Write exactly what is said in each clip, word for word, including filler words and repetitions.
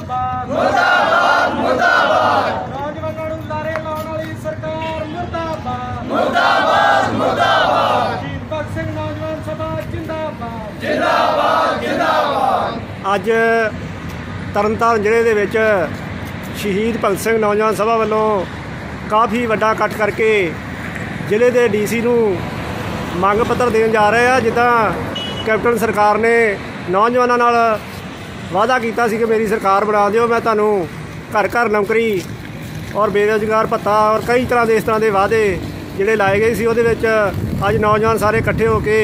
मुर्दाबाद मुर्दाबाद मुर्दाबाद नौजवानों नूं लारे लाउण वाली सरकार मुर्दाबाद मुर्दाबाद मुर्दाबाद शहीद भगत सिंह नौजवान सभा जिंदाबाद जिंदाबाद जिंदाबाद। अज तरनताਰਨ ਜ਼ਿਲ੍ਹੇ ਦੇ ਵਿੱਚ शहीद भगत सिंह नौजवान सभा ਵੱਲੋਂ काफ़ी ਵੱਡਾ ਇਕੱਠ ਕਰਕੇ ਜ਼ਿਲ੍ਹੇ ਦੇ डी सी ਨੂੰ ਮੰਗ ਪੱਤਰ ਦੇਣ ਜਾ ਰਹੇ ਆ। ਜਿੱਦਾਂ ਕੈਪਟਨ ਸਰਕਾਰ ਨੇ ਨੌਜਵਾਨਾਂ ਨਾਲ वादा किया कि मेरी सरकार बना दिओ, मैं तुहानूं घर घर नौकरी और बेरोजगार भत्ता और कई तरह के इस तरह के वादे जिहड़े लाए गए सी। उहदे विच अज नौजवान सारे इकट्ठे होके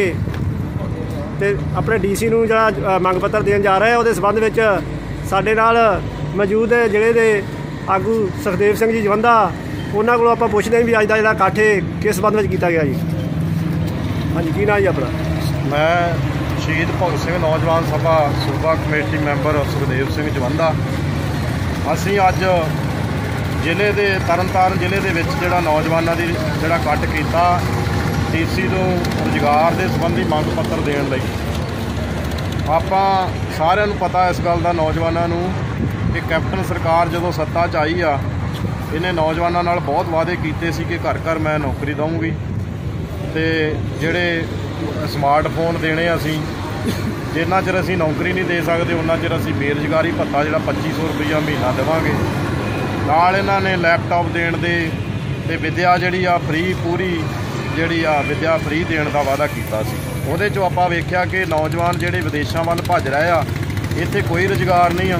ते अपने डी सी नूं जिहड़ा मंग पत्र देण जा रहे हैं। उहदे संबंध विच साडे नाल मौजूद है जिले के आगू सुखदेव सिंह जी जवंदा, उन्हां कोलों आपां पुछदे हैं भी अज दा जिहड़ा इकट्ठ किस संबंध विच कीता गया जी। हाँ जी, की नाम जी अपना? मैं शहीद भगत सिंह नौजवान सभा सूबा कमेटी मैंबर सुखदेव सिंह जवंदा। असी अज जिले के तरनताਰਨ ਜ਼ਿਲ੍ਹੇ ਦੇ ਵਿੱਚ ਜਿਹੜਾ ਨੌਜਵਾਨਾਂ ਦੀ ਜਿਹੜਾ ਇਕੱਠ ਕੀਤਾ ਡੀ ਸੀ ਨੂੰ ਰੁਜ਼ਗਾਰ ਦੇ ਸੰਬੰਧੀ ਮੰਗ ਪੱਤਰ ਦੇਣ ਲਈ। ਆਪਾਂ ਸਾਰਿਆਂ ਨੂੰ ਪਤਾ ਇਸ ਗੱਲ ਦਾ ਨੌਜਵਾਨਾਂ ਨੂੰ ਕਿ ਕੈਪਟਨ ਸਰਕਾਰ ਜਦੋਂ ਸੱਤਾ 'ਚ ਆਈ ਆ, ਇਹਨੇ ਨੌਜਵਾਨਾਂ ਨਾਲ ਬਹੁਤ ਵਾਅਦੇ ਕੀਤੇ ਸੀ ਕਿ ਘਰ ਘਰ ਮੈਂ ਨੌਕਰੀ ਦਊਂਗੀ ਤੇ ਜਿਹੜੇ ਸਮਾਰਟਫੋਨ देने असी जिन्ना चਿਰ ਅਸੀਂ नौकरी नहीं दे सकते उन्ना चਿਰ ਅਸੀਂ बेरोजगारी भत्ता ਜਿਹੜਾ पच्ची सौ रुपया महीना देवांगे। नाल इन्हां ने लैपटॉप देण दे ते विद्या ਜਿਹੜੀ आ फ्री पूरी ਜਿਹੜੀ आ विद्या फ्री देण ਦਾ वादा ਕੀਤਾ ਸੀ। ਉਹਦੇ 'ਚੋਂ ਆਪਾਂ ਵੇਖਿਆ ਕਿ ਨੌਜਵਾਨ ਜਿਹੜੇ ਵਿਦੇਸ਼ਾਂ ਵੱਲ ਭੱਜ ਰਹੇ ਆ, ਇੱਥੇ ਕੋਈ ਰੁਜ਼ਗਾਰ ਨਹੀਂ ਆ।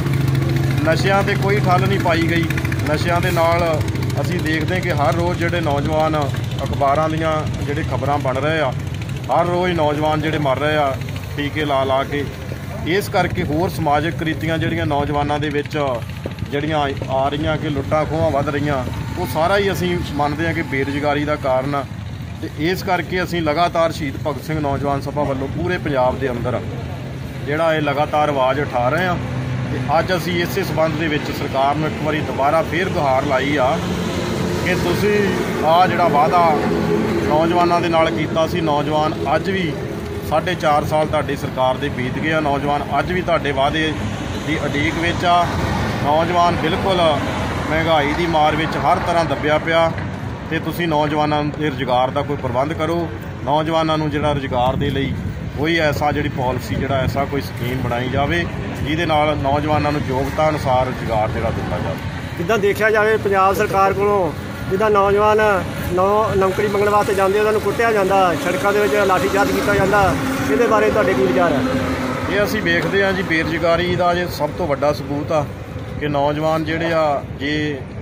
ਨਸ਼ਿਆਂ ਤੇ ਕੋਈ ਠੱਲ ਨਹੀਂ ਪਾਈ ਗਈ। ਨਸ਼ਿਆਂ ਦੇ ਨਾਲ ਅਸੀਂ ਦੇਖਦੇ ਕਿ ਹਰ ਰੋਜ਼ ਜਿਹੜੇ ਨੌਜਵਾਨ ਅਖਬਾਰਾਂ ਦੀਆਂ ਜਿਹੜੇ ਖਬਰਾਂ ਬਣ ਰਹੇ ਆ, हर रोज़ नौजवान जोड़े मर रहे हैं टीके ला ला के। इस करके होर समाजिक करीतियाँ जोड़ियाँ नौजवानों के विच जड़ियाँ आ रही कि लुट्टां खोहां वध रही, वो सारा ही असी मानते हैं कि बेरोजगारी का कारण आ। ते इस करके असी लगातार शहीद भगत सिंह नौजवान सभा वालों पूरे पंजाब के अंदर जोड़ा ये लगातार आवाज़ उठा रहे हैं। ते अज असी इस संबंध के विच सरकार नूं एक बारी दोबारा फिर गुहार लाई आ कि तुसी आ जिहड़ा वादा नौजवानों के नाल कीता सी, नौजवान अज भी साढ़े चार साल तुहाडी सरकार दे बीत गए। नौजवान अज भी तुहाडे वादे की उडीक विच आ। नौजवान बिल्कुल महंगाई की मार विच हर तरह दबिया पिया ते तुसी नौजवानों के रुज़गार का कोई प्रबंध करो। नौजवानों नूं जिहड़ा रुज़गार दे लई कोई ऐसा जिहड़ी पॉलिसी जिहड़ा ऐसा कोई स्कीम बनाई जाए जिहदे नाल नौजवानों नूं योग्यता अनुसार रुज़गार जिहड़ा दिता जाए। जिद्दां देखिया जाए पंजाब सरकार कोलों जिद्दां नौजवान नौ नौकरी मंगण वास्ते जाते उन्होंने कुटिया जाता, सड़कों के लाठीचार्ज किया जाता, ये बारे तुहाडे की विचार है? ये असीं वेखदे हाँ जी, बेरोजगारी का जो सब तो वड्डा सबूत आ कि नौजवान जिहड़े आ जे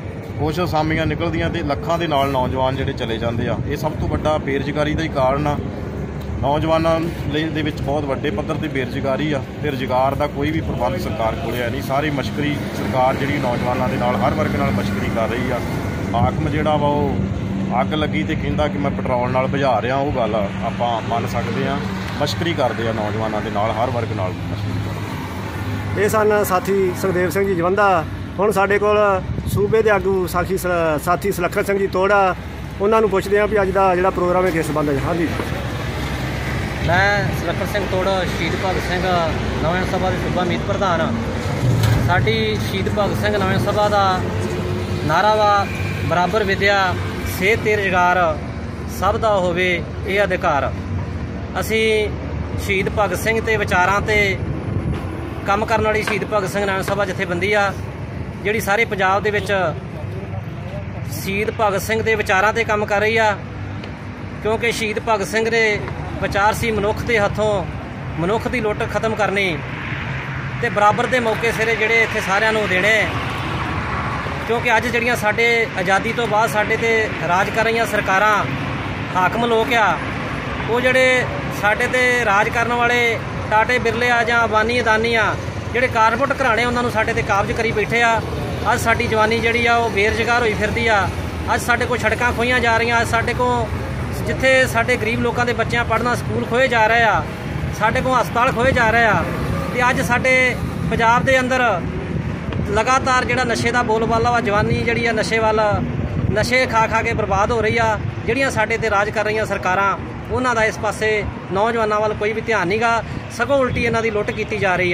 कुछ असामियां निकलदियां ते लखां दे नाल नौजवान जिहड़े चले जाते हैं। ये सब तो वड्डा बेरोजगारी का ही कारण आ। नौजवानों दे विच बहुत वड्डे पद्धर ते बेरोजगारी आ ते रुज़गार का कोई भी प्रबंध सरकार कोल है नहीं। सारी मशकरी सरकार जिहड़ी नौजवानों के नाल हर वर्ग नाल मशकरी कर रही आ। हाकम जिहड़ा वा वो अग लगी तो कहता कि मैं पेट्रोल नाल बुझा रहा, वो गल आपां मन सकते हैं। मशकरी करते हैं नौजवानों के नाल हर वर्ग नाल मशकरी करते। ये सन साथी सुखदेव सिंह जी जवंदा। हुण साडे कोल सूबे के आगू साथी साथी सुलखन सिंह जी तोड़ा, उन्होंने पुछते हैं भी अज का जिहड़ा प्रोग्राम है किस संबंध है। हाँ जी, मैं सुलखन सिंह तोड़ शहीद भगत सिंह नौजवान सभा के सूबा मीत प्रधान। साडी शहीद भगत सिंह नौजवान सभा का नारा वा बराबर विद्या सेहत ते रुज़गार सब दा होवे ये अधिकार। असी शहीद भगत सिंह ते विचारां ते काम करन वाली शहीद भगत सिंह नौजवान सभा जथेबंदी आ जिहड़ी सारे पंजाब दे विच शहीद भगत सिंह दे विचारां ते काम कर रही आ। क्योंकि शहीद भगत सिंह दे विचार सी मनुख के हथों मनुख की लुट खत्म करनी ते बराबर के मौके सिरे जिहड़े इत्थे सारिआं नूं देने। क्योंकि अज जिहड़ियां साडे आज़ादी तो बाद साडे ते राज कर रही सरकारां हाकम लोग आ, वो जिहड़े साडे ते राज करन वाले टाटे बिरले आ जां अबानी अदानी आ, जिहड़े कारपोरेट घराणे उन्हां नूं साडे ते काबज करी बैठे आ। अज साडी जवानी जिहड़ी आ वो बेरोजगार होई फिरदी आ। अज साडे कोल सड़कां खोईआं जा रहीआं, अज साडे कोल जिथे साडे गरीब लोगों के बच्चों पढ़ना स्कूल खोए जा रहे आ, साडे कोल हस्पताल खोए जा रहे आ। ते अज साडे पंजाब दे अंदर लगातार जिहड़ा नशे का बोलबाला वा जवानी जिहड़ी आ नशे वाल नशे खा खा के बर्बाद हो रही आ। जिहड़ियां साडे ते राज कर रही सरकारां उन्हां दा इस पासे नौजवानों वाल कोई भी ध्यान नहीं गा, सगों उल्टी इन्हां दी लुੱਟ की जा रही आ।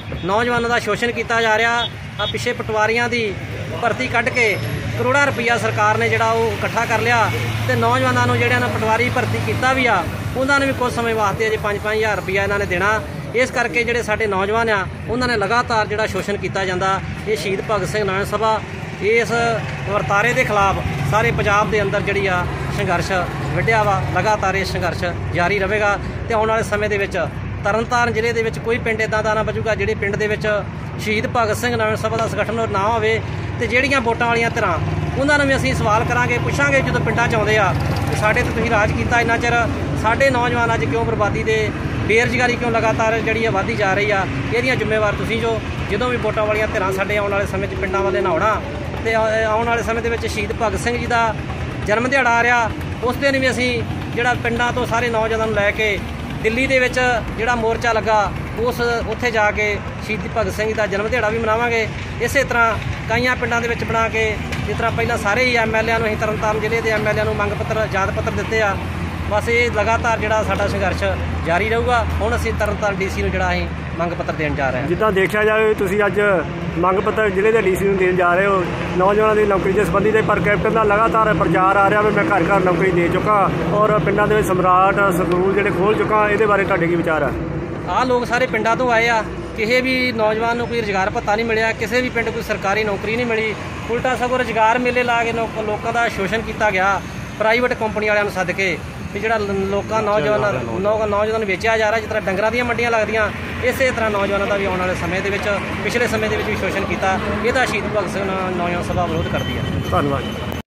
ਨੌਜਵਾਨਾਂ ਦਾ ਸ਼ੋਸ਼ਣ ਕੀਤਾ ਜਾ ਰਿਹਾ। ਆ ਪਿੱਛੇ ਪਟਵਾਰੀਆਂ ਦੀ ਭਰਤੀ ਕੱਢ ਕੇ ਕਰੋੜਾਂ ਰੁਪਈਆ ਸਰਕਾਰ ਨੇ ਜਿਹੜਾ ਉਹ ਇਕੱਠਾ ਕਰ ਲਿਆ ਤੇ ਨੌਜਵਾਨਾਂ ਨੂੰ ਜਿਹੜਿਆਂ ਨੇ ਪਟਵਾਰੀ ਭਰਤੀ ਕੀਤਾ ਵੀ ਆ ਉਹਨਾਂ ਨੇ ਵੀ ਕੁਝ ਸਮੇਂ ਵਾਸਤੇ ਅਜੇ ਪੰਜ ਪੰਜ ਹਜ਼ਾਰ ਰੁਪਈਆ ਇਹਨਾਂ ਨੇ ਦੇਣਾ। ਇਸ ਕਰਕੇ ਜਿਹੜੇ ਸਾਡੇ ਨੌਜਵਾਨ ਆ ਉਹਨਾਂ ਨੇ ਲਗਾਤਾਰ ਜਿਹੜਾ ਸ਼ੋਸ਼ਣ ਕੀਤਾ ਜਾਂਦਾ। ਇਹ ਸ਼ਹੀਦ ਭਗਤ ਸਿੰਘ ਨੌਜਵਾਨ ਸਭਾ ਇਸ ਵਰਤਾਰੇ ਦੇ ਖਿਲਾਫ ਸਾਰੇ ਪੰਜਾਬ ਦੇ ਅੰਦਰ ਜਿਹੜੀ ਆ ਸੰਘਰਸ਼ ਵਿੱਢਿਆ ਵਾ। ਲਗਾਤਾਰ ਇਹ ਸੰਘਰਸ਼ ਜਾਰੀ ਰਹੇਗਾ ਤੇ ਆਉਣ ਵਾਲੇ ਸਮੇਂ ਦੇ ਵਿੱਚ ਤਰਨਤਾਰਨ ਜ਼ਿਲ੍ਹੇ ਦੇ ਵਿੱਚ ਕੋਈ ਪਿੰਡ ਇੱਦਾਂ ਦਾ ਨਾ ਬਚੂਗਾ ਜਿਹੜੇ ਪਿੰਡ ਦੇ ਵਿੱਚ ਸ਼ਹੀਦ ਭਗਤ ਸਿੰਘ ਨੌਜਵਾਨ ਸਭਾ ਦਾ ਸੰਗਠਨ ਨਾ ਹੋਵੇ। ਤੇ ਜਿਹੜੀਆਂ ਵੋਟਾਂ ਵਾਲੀਆਂ ਧਿਰਾਂ ਉਹਨਾਂ ਨੂੰ ਵੀ ਅਸੀਂ ਸਵਾਲ ਕਰਾਂਗੇ, ਪੁੱਛਾਂਗੇ ਜਦੋਂ ਪਿੰਡਾਂ 'ਚ ਆਉਂਦੇ ਆ ਕਿ ਸਾਡੇ ਤੇ ਤੁਸੀਂ ਰਾਜ ਕੀਤਾ ਇੰਨਾ ਚਿਰ, ਸਾਡੇ ਨੌਜਵਾਨ ਅੱਜ ਕਿਉਂ ਬਰਬਾਦੀ ਦੇ ਬੇਰੁਜ਼ਗਾਰੀ ਕਿਉਂ ਲਗਾਤਾਰ ਜਿਹੜੀ ਆ ਵਧਦੀ ਜਾ ਰਹੀ ਆ, ਇਹਦੀਆਂ ਜ਼ਿੰਮੇਵਾਰ ਤੁਸੀਂ ਜੋ। ਜਦੋਂ ਵੀ ਵੋਟਾਂ ਵਾਲੀਆਂ ਧਿਰਾਂ ਸਾਡੇ ਆਉਣ ਵਾਲੇ ਸਮੇਂ 'ਚ ਪਿੰਡਾਂ ਵਾਲੇ ਨਾ ਆਉਣਾ ਤੇ ਆਉਣ ਵਾਲੇ ਸਮੇਂ ਦੇ ਵਿੱਚ ਸ਼ਹੀਦ ਭਗਤ ਸਿੰਘ ਜੀ ਦਾ ਜਨਮ ਦਿਹਾੜਾ ਆ ਰਿਹਾ, ਉਸ ਦਿਨ ਵੀ ਅਸੀਂ ਜਿਹੜਾ ਪਿੰਡਾਂ ਤੋਂ ਸਾਰੇ ਨੌਜਵਾਨਾਂ ਨੂੰ ਲੈ ਕੇ ਦਿੱਲੀ ਦੇ ਵਿੱਚ ਜਿਹੜਾ ਮੋਰਚਾ ਲੱਗਾ ਉਸ ਉੱਥੇ ਜਾ ਕੇ ਸ਼ਹੀਦ ਭਗਤ ਸਿੰਘ ਦਾ ਜਨਮ ਦਿਹਾੜਾ ਵੀ ਮਨਾਵਾਂਗੇ। ਇਸੇ ਤਰ੍ਹਾਂ ਕਈਆਂ ਪਿੰਡਾਂ ਦੇ ਵਿੱਚ ਬਣਾ ਕੇ ਜਿਸ ਤਰ੍ਹਾਂ ਪਹਿਲਾਂ ਸਾਰੇ ਹੀ ਐਮ ਐਲ ਏਆਂ ਨੂੰ ਅਸੀਂ ਤਰਨਤਾਰਨ ਜ਼ਿਲ੍ਹੇ ਦੇ ਐਮ ਐਲ ਏਆਂ ਨੂੰ ਮੰਗ ਪੱਤਰ ਯਾਦ ਪੱਤਰ ਦਿੱਤੇ ਆ। ਬਸ ਇਹ ਲਗਾਤਾਰ ਜਿਹੜਾ ਸਾਡਾ ਸੰਘਰਸ਼ ਜਾਰੀ ਰਹੂਗਾ। ਹੁਣ ਅਸੀਂ ਤਰਨਤਾਰਨ ਡੀ ਸੀ ਨੂੰ ਜਿਹੜਾ ਅਸੀਂ ਮੰਗ ਪੱਤਰ ਦੇਣ ਜਾ ਰਹੇ ਹਾਂ। ਜਿੱਦਾਂ ਦੇਖਿਆ ਜਾਵੇ ਤੁਸੀਂ ਅੱਜ ਮੰਗ ਪੱਤਰ ਜ਼ਿਲ੍ਹੇ ਦੇ ਡੀ ਸੀ ਨੂੰ ਦੇਣ ਜਾ ਰਹੇ ਹੋ ਨੌਜਵਾਨਾਂ ਦੀ ਨੌਕਰੀ ਦੇ ਸੰਬੰਧੀ ਤੇ ਪਰ ਕੈਪਟਨ ਦਾ ਲਗਾਤਾਰ ਪ੍ਰਚਾਰ ਆ ਰਿਹਾ ਵੀ ਮੈਂ ਘਰ ਘਰ ਨੌਕਰੀ ਦੇ ਚੁੱਕਾ ਔਰ ਪਿੰਡਾਂ ਦੇ ਵਿੱਚ ਸਮਰਾਟ ਸਕੂਲ ਜਿਹੜੇ ਖੋਲ੍ਹ ਚੁੱਕਾ। ਇਹਦੇ ਬਾਰੇ ਤੁਹਾਡੇ ਕੀ ਵਿਚਾਰ ਆ? ਆਹ ਲੋਕ ਸਾਰੇ ਪਿੰਡਾਂ ਤੋਂ ਆਏ ਆ, ਕਿਸੇ ਵੀ ਨੌਜਵਾਨ ਨੂੰ ਕੋਈ ਰੁਜ਼ਗਾਰ ਭੱਤਾ ਨਹੀਂ ਮਿਲਿਆ, ਕਿਸੇ ਵੀ ਪਿੰਡ ਕੋਈ ਸਰਕਾਰੀ ਨੌਕਰੀ ਨਹੀਂ ਮਿਲੀ, ਉਲਟਾ ਸਗੋਂ ਰੁਜ਼ਗਾਰ ਮੇਲੇ ਲਾ ਕੇ ਲੋਕਾਂ ਦਾ ਸ਼ੋਸ਼ਣ ਕੀਤਾ ਗਿਆ ਪ੍ਰਾਈਵੇਟ ਕੰਪਨੀ ਵਾਲਿਆਂ ਨੂੰ ਸੱਦ ਕੇ ਵੀ ਜਿਹੜਾ ਲੋਕਾਂ ਨੌਜਵਾਨ ਨੌਜਵਾਨ ਵੇਚਿਆ ਜਾ ਰਿਹਾ। ਜਿਸ ਤਰ੍ਹਾਂ ਡੰਗਰਾਂ ਦੀਆਂ ਮੰਡੀਆਂ ਲੱਗਦੀਆਂ ਇਸੇ ਤਰ੍ਹਾਂ ਨੌਜਵਾਨਾਂ ਦਾ ਵੀ ਆਉਣ ਵਾਲੇ ਸਮੇਂ ਦੇ ਵਿੱਚ ਪਿਛਲੇ ਸਮੇਂ ਦੇ ਵਿੱਚ ਵੀ ਸ਼ੋਸ਼ਣ ਕੀਤਾ। ਇਹਦਾ ਸ਼ਹੀਦ ਭਗਤ ਸਿੰਘ ਨੌਜਵਾਨ ਸਭਾ ਵਿਰੋਧ ਕਰਦੀ ਹੈ। ਧੰਨਵਾਦ।